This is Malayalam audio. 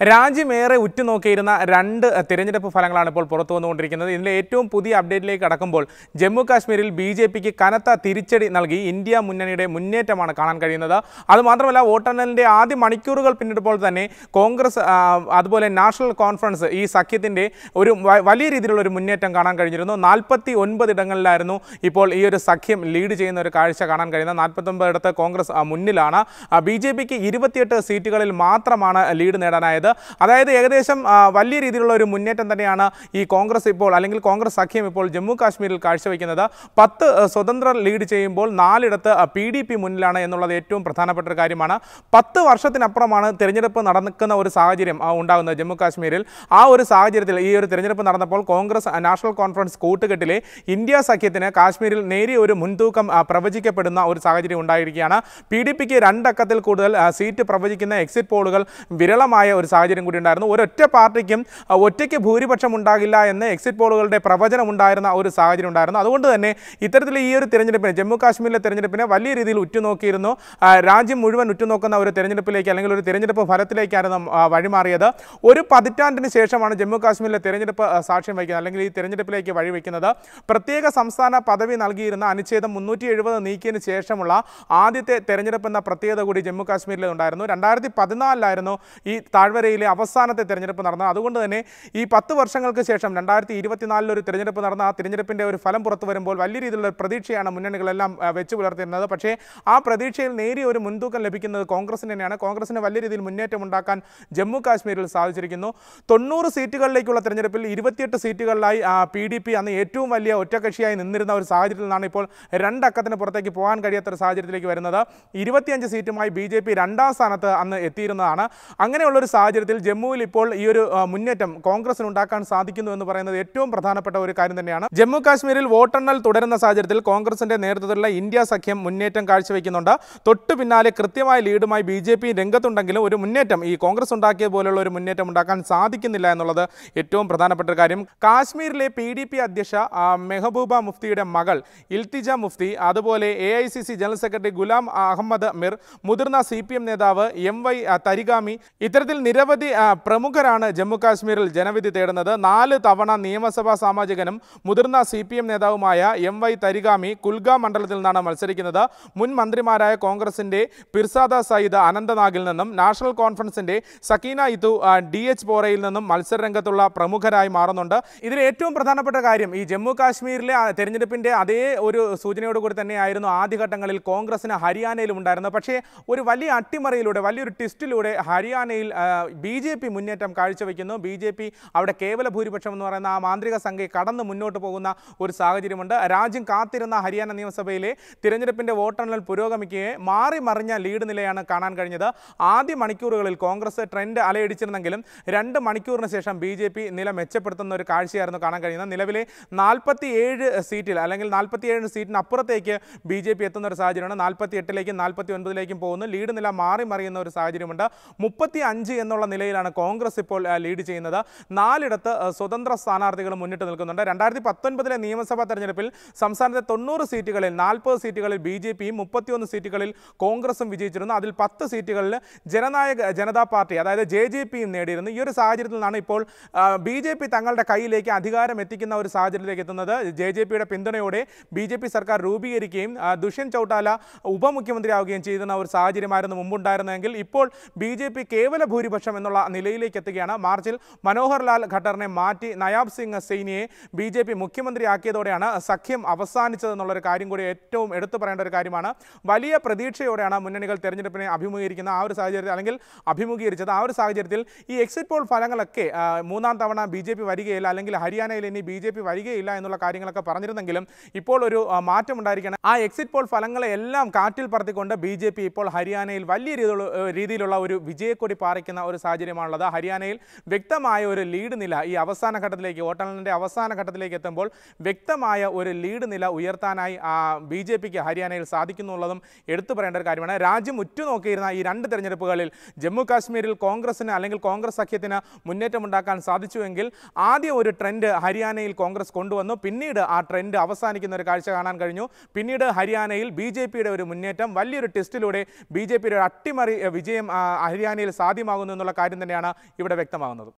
രാജ്യമേറെ ഉറ്റുനോക്കിയിരുന്ന രണ്ട് തിരഞ്ഞെടുപ്പ് ഫലങ്ങളാണ് ഇപ്പോൾ പുറത്തു വന്നുകൊണ്ടിരിക്കുന്നത്. ഇതിലെ ഏറ്റവും പുതിയ അപ്ഡേറ്റിലേക്ക് കടക്കുമ്പോൾ ജമ്മു കാശ്മീരിൽ ബി.ജെ.പിക്ക് കനത്ത തിരിച്ചടി നൽകി ഇന്ത്യ മുന്നണിയുടെ മുന്നേറ്റമാണ് കാണാൻ കഴിയുന്നത്. അതുമാത്രമല്ല, വോട്ടെണ്ണലിൻ്റെ ആദ്യ മണിക്കൂറുകൾ പിന്നിടുമ്പോൾ തന്നെ കോൺഗ്രസ് അതുപോലെ നാഷണൽ കോൺഫറൻസ് ഈ സഖ്യത്തിൻ്റെ ഒരു വലിയ രീതിയിലുള്ള ഒരു മുന്നേറ്റം കാണാൻ കഴിഞ്ഞിരുന്നു. 49 ഇടങ്ങളിലായിരുന്നു ഇപ്പോൾ ഈ ഒരു സഖ്യം ലീഡ് ചെയ്യുന്ന ഒരു കാഴ്ച കാണാൻ കഴിയുന്നത്. 49 ഇടത്ത് കോൺഗ്രസ് മുന്നിലാണ്. ബി.ജെ.പിക്ക് 28 സീറ്റുകളിൽ മാത്രമാണ് ലീഡ് നേടാനായത്. അതായത് ഏകദേശം വലിയ രീതിയിലുള്ള ഒരു മുന്നേറ്റം തന്നെയാണ് ഈ കോൺഗ്രസ് ഇപ്പോൾ, അല്ലെങ്കിൽ കോൺഗ്രസ് സഖ്യം ഇപ്പോൾ ജമ്മു കാശ്മീരിൽ കാഴ്ചവെക്കുന്നത്. 10 സ്വതന്ത്രർ ലീഡ് ചെയ്യുമ്പോൾ 4 ഇടത്ത് PDP മുന്നിലാണ് എന്നുള്ളത് ഏറ്റവും പ്രധാനപ്പെട്ട ഒരു കാര്യമാണ്. 10 വർഷത്തിനപ്പുറമാണ് തിരഞ്ഞെടുപ്പ് നടക്കുന്ന ഒരു സാഹചര്യം ഉണ്ടാകുന്നത് ജമ്മു കാശ്മീരിൽ. ആ ഒരു സാഹചര്യത്തിൽ ഈ ഒരു തിരഞ്ഞെടുപ്പ് നടന്നപ്പോൾ കോൺഗ്രസ് നാഷണൽ കോൺഫറൻസ് കൂട്ടുകെട്ടിലെ ഇന്ത്യ സഖ്യത്തിന് കാശ്മീരിൽ നേരിയ ഒരു മുൻതൂക്കം പ്രവചിക്കപ്പെടുന്ന ഒരു സാഹചര്യം ഉണ്ടായിരിക്കുകയാണ്. PDPക്ക് 2 അക്കത്തിൽ കൂടുതൽ സീറ്റ് പ്രവചിക്കുന്ന എക്സിറ്റ് പോളുകൾ വിരളമായ ഒരു സാഹചര്യം കൂടി ഉണ്ടായിരുന്നു. ഒരൊറ്റ പാർട്ടിക്കും ഒറ്റയ്ക്ക് ഭൂരിപക്ഷം ഉണ്ടാകില്ല എന്ന് എക്സിറ്റ് പോളുകളുടെ പ്രവചനം ഉണ്ടായിരുന്ന ഒരു സാഹചര്യം ഉണ്ടായിരുന്നു. അതുകൊണ്ട് തന്നെ ഇത്തരത്തിൽ ഈ ഒരു തിരഞ്ഞെടുപ്പിന്, ജമ്മു കാശ്മീരിലെ തിരഞ്ഞെടുപ്പിനെ വലിയ രീതിയിൽ ഉറ്റുനോക്കിയിരുന്നു. രാജ്യം മുഴുവൻ ഉറ്റുനോക്കുന്ന ഒരു തിരഞ്ഞെടുപ്പിലേക്ക്, അല്ലെങ്കിൽ ഒരു തിരഞ്ഞെടുപ്പ് ഫലത്തിലേക്കായിരുന്നു വഴിമാറിയത്. ഒരു പതിറ്റാണ്ടിന് ശേഷമാണ് ജമ്മു കാശ്മീരിലെ തിരഞ്ഞെടുപ്പ് സാക്ഷ്യം വയ്ക്കുന്നത്, അല്ലെങ്കിൽ ഈ തിരഞ്ഞെടുപ്പിലേക്ക് വഴിവെക്കുന്നത്. പ്രത്യേക സംസ്ഥാന പദവി നൽകിയിരുന്ന അനുച്ഛേദം 370 നീക്കിയതിന് ശേഷമുള്ള ആദ്യത്തെ തെരഞ്ഞെടുപ്പ് എന്ന പ്രത്യേകത കൂടി ജമ്മു കാശ്മീരിൽ ഉണ്ടായിരുന്നു. 2014 ഈ താഴ്വരയിലെ അവസാനത്തെ തിരഞ്ഞെടുപ്പ് നടന്നത്. അതുകൊണ്ട് തന്നെ ഈ 10 വർഷങ്ങൾക്ക് ശേഷം 2024 ഒരു തിരഞ്ഞെടുപ്പ് നടന്ന ആ തിരഞ്ഞെടുപ്പിൻ്റെ ഒരു ഫലം പുറത്തു വരുമ്പോൾ വലിയ രീതിയിലുള്ള പ്രതീക്ഷയാണ് മുന്നണികളെല്ലാം വെച്ചു പുലർത്തിയിരുന്നത്. പക്ഷേ ആ പ്രതീക്ഷയിൽ നേരിയ ഒരു മുൻതൂക്കം ലഭിക്കുന്നത് കോൺഗ്രസിന് തന്നെയാണ്. കോൺഗ്രസിന് വലിയ രീതിയിൽ മുന്നേറ്റം ഉണ്ടാക്കാൻ ജമ്മു കാശ്മീരിൽ സാധിച്ചിരിക്കുന്നു. 90 സീറ്റുകളിലേക്കുള്ള തിരഞ്ഞെടുപ്പിൽ 28 സീറ്റുകളിലായി PDP അന്ന് ഏറ്റവും വലിയ ഒറ്റക്കക്ഷിയായി നിന്നിരുന്ന ഒരു സാഹചര്യത്തിൽ നിന്നാണ് ഇപ്പോൾ 2 അക്കത്തിന് പുറത്തേക്ക് പോകാൻ കഴിയാത്ത ഒരു സാഹചര്യത്തിലേക്ക് വരുന്നത്. 25 സീറ്റുമായി BJP 2ാം സ്ഥാനത്ത് അന്ന് എത്തിയിരുന്നതാണ്. അങ്ങനെയുള്ളൊരു സാഹചര്യത്തിൽ ജമ്മുവിൽ ഇപ്പോൾ ഈ ഒരു മുന്നേറ്റം കോൺഗ്രസിന് ഉണ്ടാക്കാൻ സാധിക്കുന്നു എന്ന് പറയുന്നത് ഏറ്റവും പ്രധാനപ്പെട്ട ഒരു കാര്യം തന്നെയാണ്. ജമ്മു കാശ്മീരിൽ വോട്ടെണ്ണൽ തുടരുന്ന സാഹചര്യത്തിൽ കോൺഗ്രസിന്റെ നേതൃത്വത്തിലുള്ള ഇന്ത്യ സഖ്യം മുന്നേറ്റം കാഴ്ചവെക്കുന്നുണ്ട്. തൊട്ടു പിന്നാലെ കൃത്യമായ ലീഡുമായി BJP രംഗത്തുണ്ടെങ്കിലും ഒരു മുന്നേറ്റം, ഈ കോൺഗ്രസ് ഉണ്ടാക്കിയ പോലുള്ള ഒരു മുന്നേറ്റം ഉണ്ടാക്കാൻ സാധിക്കുന്നില്ല എന്നുള്ളത് ഏറ്റവും പ്രധാനപ്പെട്ട ഒരു കാര്യം. കാശ്മീരിലെ PDP അധ്യക്ഷ മെഹബൂബ മുഫ്തിയുടെ മകൾ ഇൽത്തിജ മുഫ്തി, അതുപോലെ AICC general secretary Ghulam Ahmad Mir, മുതിർന്ന CPM നേതാവ് MY തരിഗാമി, ഇത്തരത്തിൽ നിരവധി പ്രമുഖരാണ് ജമ്മു കാശ്മീരിൽ ജനവിധി തേടുന്നത്. 4 തവണ നിയമസഭാ സാമാജികനും മുതിർന്ന CPM നേതാവുമായ MY തരിഗാമി കുൽഗാം മണ്ഡലത്തിൽ നിന്നാണ് മത്സരിക്കുന്നത്. മുൻ മന്ത്രിമാരായ കോൺഗ്രസിന്റെ പിർസാദ സയ്യിദ് അനന്തനാഗിൽ നിന്നും നാഷണൽ കോൺഫറൻസിന്റെ സക്കീന ഇതു DH പോറയിൽ നിന്നും മത്സരരംഗത്തുള്ള പ്രമുഖരായി മാറുന്നുണ്ട്. ഇതിൽ ഏറ്റവും പ്രധാനപ്പെട്ട കാര്യം, ഈ ജമ്മു കാശ്മീരിലെ തെരഞ്ഞെടുപ്പിന്റെ അതേ ഒരു സൂചനയോടുകൂടി തന്നെയായിരുന്നു ആദ്യഘട്ടങ്ങളിൽ കോൺഗ്രസിന് ഹരിയാനയിലും ഉണ്ടായിരുന്നത്. പക്ഷേ ഒരു വലിയ അട്ടിമറിയിലൂടെ, വലിയൊരു ട്വിസ്റ്റിലൂടെ ഹരിയാനയിൽ BJP മുന്നേറ്റം കാഴ്ചവെക്കുന്നു. BJP അവിടെ കേവല ഭൂരിപക്ഷം എന്ന് പറയുന്ന ആ മാന്ത്രിക സംഖ്യ കടന്ന് മുന്നോട്ട് പോകുന്ന ഒരു സാഹചര്യമുണ്ട്. രാജ്യം കാത്തിരുന്ന ഹരിയാന നിയമസഭയിലെ തിരഞ്ഞെടുപ്പിന്റെ വോട്ടെണ്ണൽ പുരോഗമിക്കുകയെ മാറി മറിഞ്ഞ ലീഡ് നിലയാണ് കാണാൻ കഴിഞ്ഞത്. ആദ്യ മണിക്കൂറുകളിൽ കോൺഗ്രസ് ട്രെൻഡ് അലയടിച്ചിരുന്നെങ്കിലും 2 മണിക്കൂറിന് ശേഷം BJP നില മെച്ചപ്പെടുത്തുന്ന ഒരു കാഴ്ചയായിരുന്നു കാണാൻ കഴിയുന്നത്. നിലവിലെ 47 സീറ്റിൽ, അല്ലെങ്കിൽ 47 സീറ്റിന് അപ്പുറത്തേക്ക് BJP എത്തുന്ന ഒരു സാഹചര്യമാണ്. 48ലേക്കും 49ലേക്കും പോകുന്നു. ലീഡ് നില മാറി മറിയുന്ന ഒരു സാഹചര്യമുണ്ട്. 35 എന്നുള്ള നിലയിലാണ് കോൺഗ്രസ് ഇപ്പോൾ ലീഡ് ചെയ്യുന്നത്. 4 ഇടത്ത് സ്വതന്ത്ര സ്ഥാനാർത്ഥികൾ മുന്നിട്ട് നിൽക്കുന്നുണ്ട്. 2019 നിയമസഭാ തെരഞ്ഞെടുപ്പിൽ സംസ്ഥാനത്തെ 90 സീറ്റുകളിൽ 40 സീറ്റുകളിൽ BJPയും 31 സീറ്റുകളിൽ കോൺഗ്രസും വിജയിച്ചിരുന്നു. അതിൽ 10 സീറ്റുകളിൽ ജനനായക ജനതാ പാർട്ടി, അതായത് JJPയും നേടിയിരുന്നു. ഈ ഒരു സാഹചര്യത്തിൽ നിന്നാണ് ഇപ്പോൾ BJP തങ്ങളുടെ കയ്യിലേക്ക് അധികാരം എത്തിക്കുന്ന ഒരു സാഹചര്യത്തിലേക്ക് എത്തുന്നത്. JJPയുടെ പിന്തുണയോടെ BJP സർക്കാർ രൂപീകരിക്കുകയും ദുഷ്യന്ത് ചൗട്ടാല ഉപമുഖ്യമന്ത്രിയാവുകയും ചെയ്യുന്ന ഒരു സാഹചര്യമായിരുന്നു മുമ്പുണ്ടായിരുന്നെങ്കിൽ ഇപ്പോൾ BJP കേവല ഭൂരിപക്ഷം എന്നുള്ള നിലയിലേക്ക് എത്തുകയാണ്. മാർച്ചിൽ മനോഹർ ലാൽ ഖട്ടറിനെ മാറ്റി നയാബ് സിംഗ് സൈനിയെ BJP മുഖ്യമന്ത്രിയാക്കിയതോടെയാണ് സഖ്യം അവസാനിച്ചതെന്നുള്ളൊരു കാര്യം കൂടി ഏറ്റവും എടുത്തു പറയേണ്ട ഒരു കാര്യമാണ്. വലിയ പ്രതീക്ഷയോടെയാണ് മുന്നണികൾ തെരഞ്ഞെടുപ്പിനെ അഭിമുഖീകരിക്കുന്ന ആ ഒരു സാഹചര്യത്തിൽ, അല്ലെങ്കിൽ അഭിമുഖീകരിച്ചത്. ആ ഒരു സാഹചര്യത്തിൽ ഈ എക്സിറ്റ് പോൾ ഫലങ്ങളൊക്കെ 3ാം തവണ BJP വരികയില്ല, അല്ലെങ്കിൽ ഹരിയാനയിൽ ഇനി BJP വരികയില്ല എന്നുള്ള കാര്യങ്ങളൊക്കെ പറഞ്ഞിരുന്നെങ്കിലും ഇപ്പോൾ ഒരു മാറ്റം ഉണ്ടായിരിക്കണം. ആ എക്സിറ്റ് പോൾ ഫലങ്ങളെ എല്ലാം കാറ്റിൽ പറത്തിക്കൊണ്ട് BJP ഇപ്പോൾ ഹരിയാനയിൽ വലിയ രീതിയിലുള്ള ഒരു വിജയക്കൊടി പാറിക്കുന്ന ഒരു സാഹചര്യമാണുള്ളത്. ഹരിയാനയിൽ വ്യക്തമായ ഒരു ലീഡ് നില ഈ അവസാന ഘട്ടത്തിലേക്ക്, വോട്ടെണ്ണലിൻ്റെ അവസാന ഘട്ടത്തിലേക്ക് എത്തുമ്പോൾ വ്യക്തമായ ഒരു ലീഡ് നില ഉയർത്താനായി BJPക്ക് ഹരിയാനയിൽ സാധിക്കുന്നുള്ളതും എടുത്തു പറയേണ്ട ഒരു കാര്യമാണ്. രാജ്യം ഉറ്റുനോക്കിയിരുന്ന ഈ 2 തെരഞ്ഞെടുപ്പുകളിൽ ജമ്മു കാശ്മീരിൽ കോൺഗ്രസിന്, അല്ലെങ്കിൽ കോൺഗ്രസ് സഖ്യത്തിന് മുന്നേറ്റമുണ്ടാക്കാൻ സാധിച്ചുവെങ്കിൽ ആദ്യം ഒരു ട്രെൻഡ് ഹരിയാനയിൽ കോൺഗ്രസ് കൊണ്ടുവന്നു. പിന്നീട് ആ ട്രെൻഡ് അവസാനിക്കുന്ന ഒരു കാഴ്ച കാണാൻ കഴിഞ്ഞു. പിന്നീട് ഹരിയാനയിൽ BJPയുടെ ഒരു മുന്നേറ്റം വലിയൊരു ടെസ്റ്റിലൂടെ BJPയുടെ ഒരു അട്ടിമറി വിജയം ഹരിയാനയിൽ സാധ്യമാകുന്നു എന്നുള്ള കാര്യം തന്നെയാണ് ഇവിടെ വ്യക്തമാകുന്നത്.